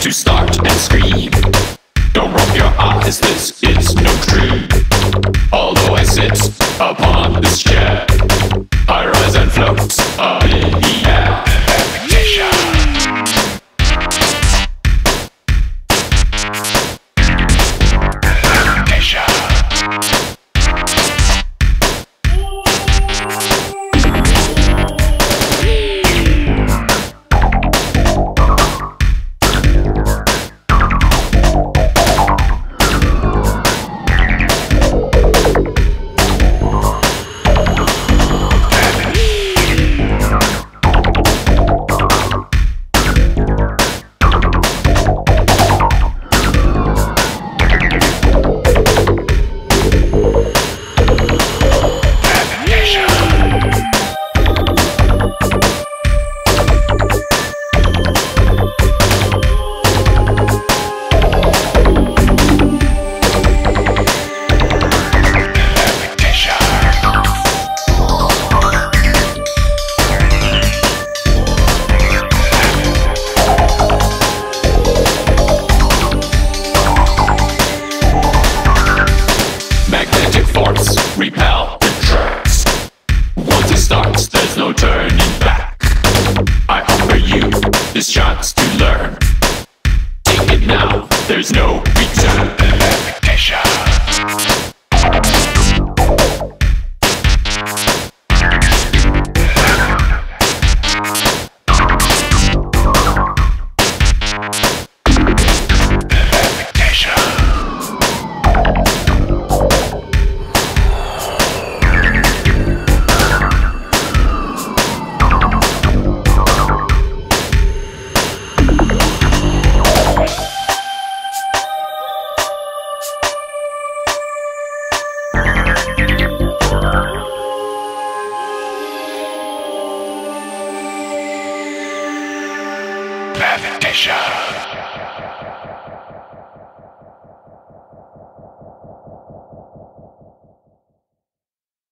to start and scream. Don't roll your eyes, this is no dream. Although I sit upon this chair, I rise and float up in the air. Repel the tracks. Once it starts, there's no turning back. I offer you this chance to learn. Take it now, there's no return. Levitation. Levitation.